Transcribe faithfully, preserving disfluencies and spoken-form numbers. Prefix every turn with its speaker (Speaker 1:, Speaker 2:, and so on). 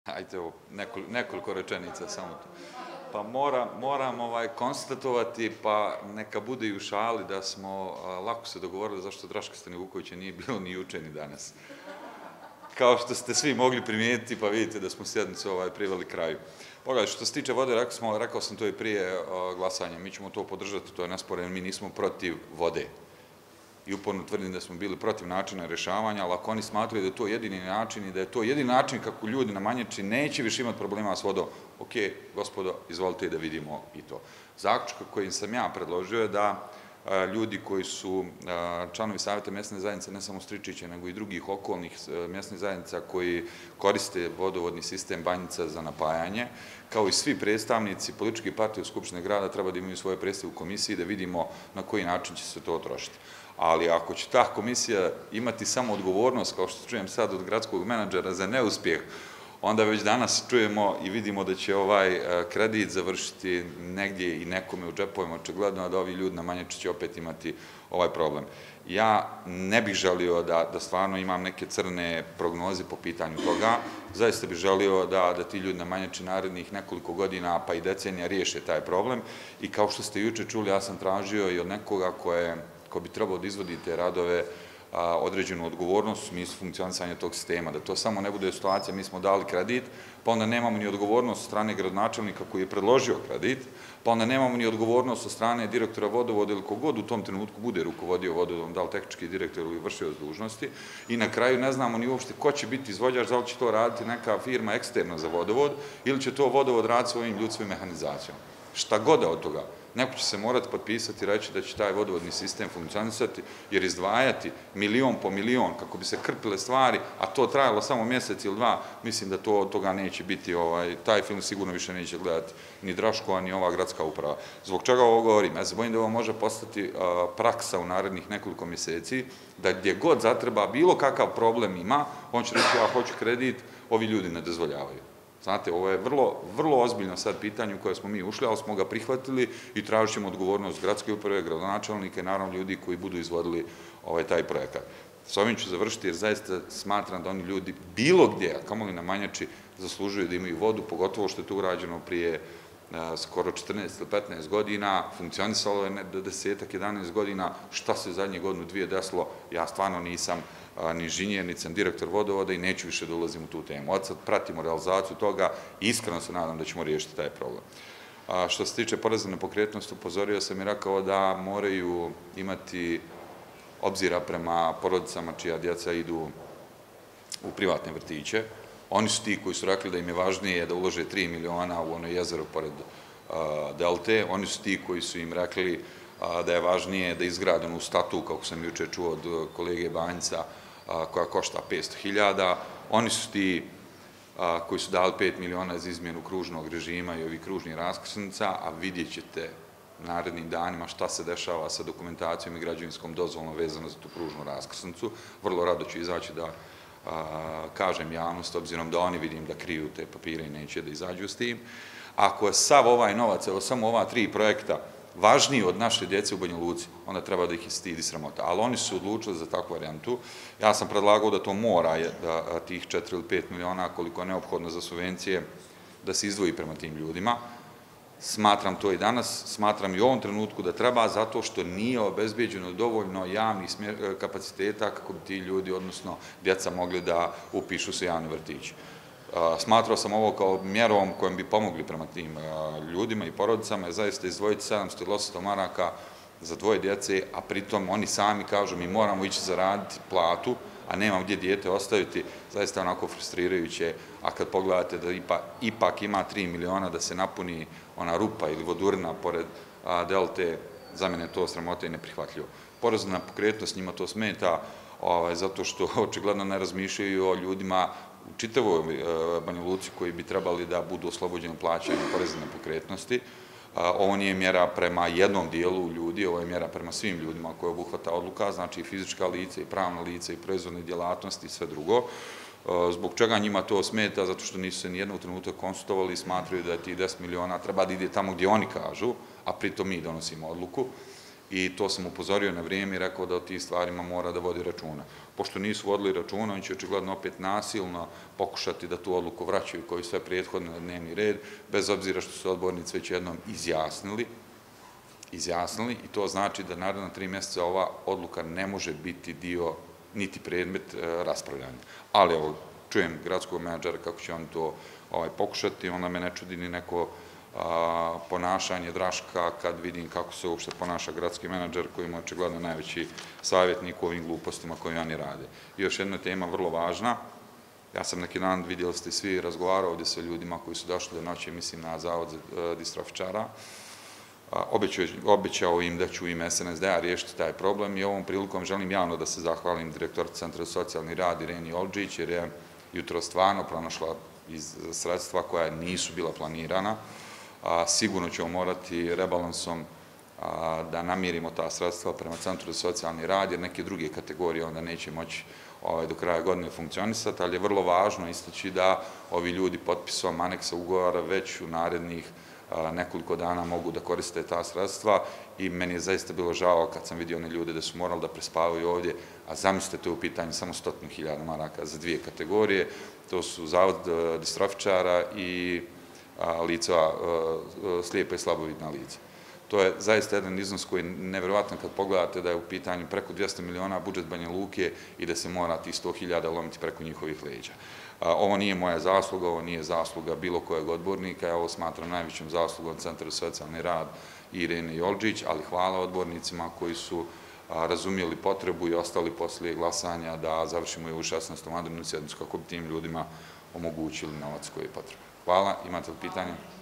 Speaker 1: Ajde, ovo, nekoliko rečenica samo to. Pa moram konstatovati, pa neka bude i u šali, da smo lako se dogovorili zašto Draška Stanivukovića nije bilo ni juče ni danas. Kao što ste svi mogli primijetiti, pa vidite da smo sjednicu priveli kraju. Pogledaj, što se tiče vode, rekao sam to i prije glasanja, mi ćemo to podržati, to je nesporno, mi nismo protiv vode. I uporno tvrdim da smo bili protiv načina rješavanja, ali ako oni smatraju da je to jedini način i da je to jedini način kako ljudi na Manjači neće više imati problema s vodom, ok, gospodo, izvolite da vidimo i to. Zaključak koji sam ja predložio je da ljudi koji su članovi Savjeta mjesne zajednice, ne samo Stričića, nego i drugih okolnih mjesnih zajednica koji koriste vodovodni sistem Banjica za napajanje, kao i svi predstavnici političkih partija u Skupštine grada, treba da imaju svoje predstave u komisiji da vidimo na koji način će se to trošiti. Ali ako će ta komisija imati samo odgovornost, kao što čujem sad od gradskog menadžera, za neuspjeh, onda već danas čujemo i vidimo da će ovaj kredit završiti negdje i nekome u džepovima, očigledno da ovi ljudi na Manjači će opet imati ovaj problem. Ja ne bih želio da stvarno imam neke crne prognoze po pitanju toga, zaista bih želio da ti ljudi na Manjači narednih nekoliko godina pa i decenija riješe taj problem i kao što ste juče čuli, ja sam tražio i od nekoga ko bi trebao da izvodi te radove određenu odgovornost u smislu funkcionisanja tog sistema, da to samo ne bude situacija, mi smo dali kredit, pa onda nemamo ni odgovornost od strane gradonačelnika koji je predložio kredit, pa onda nemamo ni odgovornost od strane direktora vodovoda ili kogod u tom trenutku bude rukovodio vodovodom, da li tehnički direktor ili vršioc dužnosti, i na kraju ne znamo ni uopšte ko će biti izvođač, da li će to raditi neka firma eksterna za vodovod ili će to vodovod raditi svojim ljudskom mehanizacijom. Šta god od toga. Neko će se morati potpisati i reći da će taj vodovodni sistem funkcionisati, jer izdvajati milion po milion kako bi se krpile stvari, a to trajalo samo mjesec ili dva, mislim da to od toga neće biti, taj film sigurno više neće gledati ni Draško, ni ova gradska uprava. Zbog čega ovo govorim? Ja se bojim da ovo može postati praksa u narednih nekoliko mjeseci, da gdje god zatreba bilo kakav problem ima, on će reći ja hoću kredit, ovi ljudi ne dozvoljavaju. Znate, ovo je vrlo ozbiljno sad pitanje u koje smo mi ušli, ali smo ga prihvatili i tražit ćemo odgovornost gradske uprave, gradonačelnike i naravno ljudi koji budu izvodili taj projekat. S ovim ću završiti jer zaista smatram da oni ljudi bilo gdje, a kamoli na Manjači, zaslužuju da imaju vodu, pogotovo što je to urađeno prije skoro četrnaest ili petnaest godina, funkcionisalo je do desetak, jedanaest godina, šta se zadnje godinu, dvije desilo, ja stvarno nisam ni inženjer, ni sam direktor vodovoda i neću više da ulazim u tu temu. Od sad pratimo realizaciju toga i iskreno se nadam da ćemo riješiti taj problem. Što se tiče poreza na nepokretnost, upozorio sam i rekao da moraju imati obzira prema porodicama čija djeca idu u privatne vrtiće. Oni su ti koji su rekli da im je važnije da ulože tri miliona u ono jezero pored Delte. Oni su ti koji su im rekli da je važnije da izgrade onu statu, kako sam juče čuo od kolege Banjica, koja košta petsto hiljada. Oni su ti koji su dali pet miliona za izmjenu kružnog režima i ovih kružnih raskrsnica, a vidjet ćete narednim danima šta se dešava sa dokumentacijom i građevinskom dozvolom vezano za tu kružnu raskrsnicu. Vrlo rado ću izaći da kažem javnost, obzirom da oni vidim da kriju te papire i neće da izađu s tim. Ako je sav ovaj novac, evo samo ova tri projekta, važniji od naše djece u Banja Luci, onda treba da ih stidi sramota. Ali oni su odlučili za takvu varijantu. Ja sam predlagao da to mora, da tih četiri ili pet miliona, koliko je neophodno za subvencije, da se izdvoji prema tim ljudima. Smatram to i danas, smatram i u ovom trenutku da treba, zato što nije obezbeđeno dovoljno javnih kapaciteta kako bi ti ljudi, odnosno djeca, mogli da upišu se javni vrtići. Smatrao sam ovo kao mjerom kojom bi pomogli prema tim ljudima i porodicama, je zaista izdvojiti sedamsto ili osamsto maraka za dvoje djece, a pritom oni sami kažu mi moramo ići zaraditi platu, a nemam gdje dijete ostaviti, zaista onako frustrirajuće, a kad pogledate da ipak ima tri miliona da se napuni ona rupa ili vodurina pored Delte, za mene to sramota i neprihvatljivo. Porez na nepokretnost njima to smeta, zato što očigledno ne razmišljaju o ljudima u čitavoj Banja Luci koji bi trebali da budu oslobođeni plaćanja poreza na nepokretnosti. Ovo nije mjera prema jednom dijelu ljudi, ovo je mjera prema svim ljudima koja obuhvata odluka, znači i fizička lica, i pravna lica, i proizvodne djelatnosti i sve drugo. Zbog čega njima to smeta? Zato što nisu se nijednog trenutka konsultovali i smatraju da ti deset miliona treba da ide tamo gdje oni kažu, a pritom mi donosimo odluku. i to sam upozorio na vrijeme i rekao da o tih stvarima mora da vodi računa. Pošto nisu vodili računa, oni će očigledno opet nasilno pokušati da tu odluku vraćaju koji sve prethodno na dnevni red, bez obzira što su odbornici već jednom izjasnili, izjasnili i to znači da naredna tri mjeseca ova odluka ne može biti dio niti predmet raspravljanja. Ali evo, čujem gradskog menadžera kako će on to pokušati, onda me ne čudi ni neko ponašanje Draška kad vidim kako se uopšte ponaša gradski menadžer koji ima očigledno najveći savjetnik u ovim glupostima koje oni rade. I još jedna tema vrlo važna, ja sam neki dan, vidjeli ste svi, razgovarao ovdje sa ljudima koji su došli do noći, mislim na Zavod za distrofičara, obećao im da ću im S N S D-a riješiti taj problem i ovom prilikom želim javno da se zahvalim direktor Centra za socijalni rad Ireni Olđić, jer je jutro stvarno pronašla iz sredstva koja nisu bila planirana. Sigurno ćemo morati rebalansom da namirimo ta sredstva prema Centru za socijalni rad, jer neke druge kategorije onda neće moći do kraja godine funkcionisati, ali je vrlo važno istaći da ovi ljudi potpisom aneksa ugovora već u narednih nekoliko dana mogu da koriste ta sredstva i meni je zaista bilo žao kad sam vidio one ljude da su morali da prespavaju ovdje, a zamislite, to je u pitanju samo stotinu hiljada maraka za dvije kategorije, to su Zavod distrofičara i lica, slijepa i slabovidna lica. To je zaista jedan iznos koji je nevjerovatno kad pogledate da je u pitanju preko dvjesto miliona budžet Banja Luke i da se mora tih sto hiljada lomiti preko njihovih leđa. Ovo nije moja zasluga, ovo nije zasluga bilo kojeg odbornika, ja ovo smatram najvećom zaslugom Centra za socijalni rad Irene Olđić, ali hvala odbornicima koji su razumijeli potrebu i ostali poslije glasanja da završimo i u šesnaestom vanrednu sjednicu kako bi tim ljudima omogućili novac koji je potreban. Hvala, imate li pitanja?